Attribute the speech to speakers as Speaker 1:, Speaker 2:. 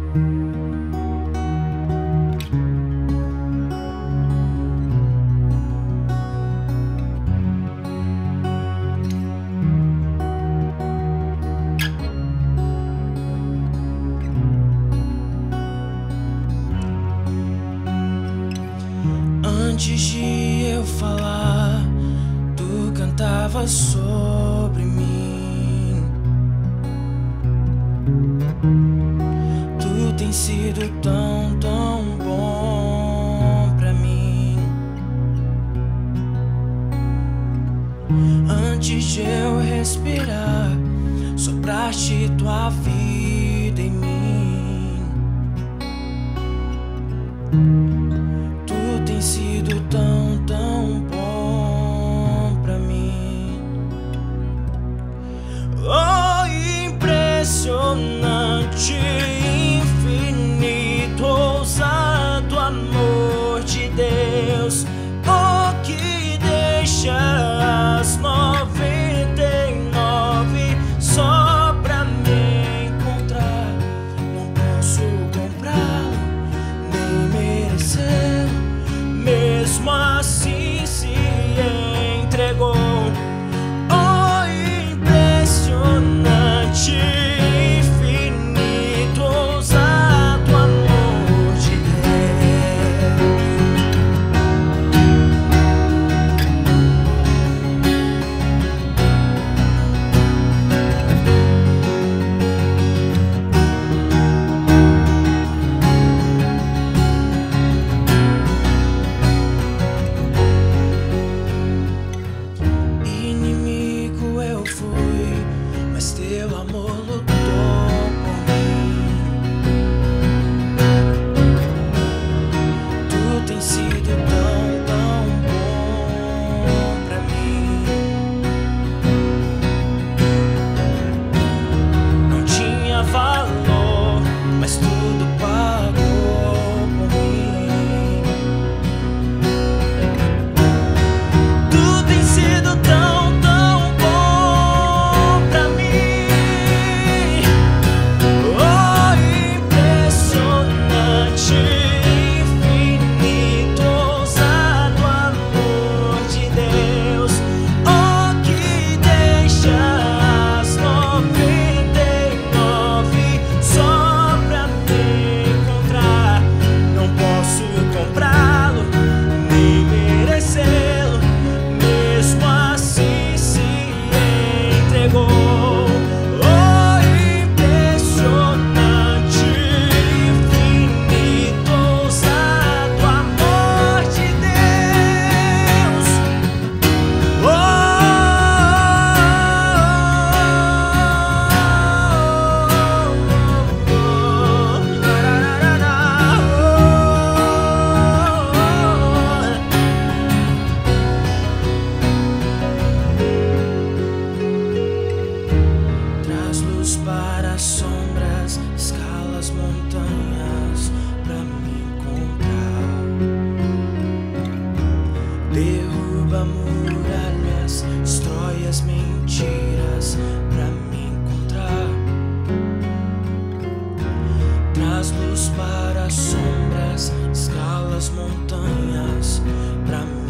Speaker 1: Antes de eu falar, tu cantava sobre mim. Tu tens sido tão, tão bom pra mim. Antes de eu respirar, sopraste tua vida em mim. Tem sido tão, tão bom pra mim. Oh, impressionante, infinito, ousado amor de Deus. Oh, que deixa as 99 só pra me encontrar. Não posso comprá-lo, nem merecer. Mesmo assim se entregou. Oh, impressionante, infinito, ousado amor de teu amor lutou por mim. Tu tens sido tão, tão bom pra mim. Não tinha valor, mas tudo pagou por mim. Tu tens sido tão para as sombras, escala as montanhas pra me encontrar. Derruba muralhas, destrói as mentiras pra me encontrar. Traz luz para as sombras, escala as montanhas pra me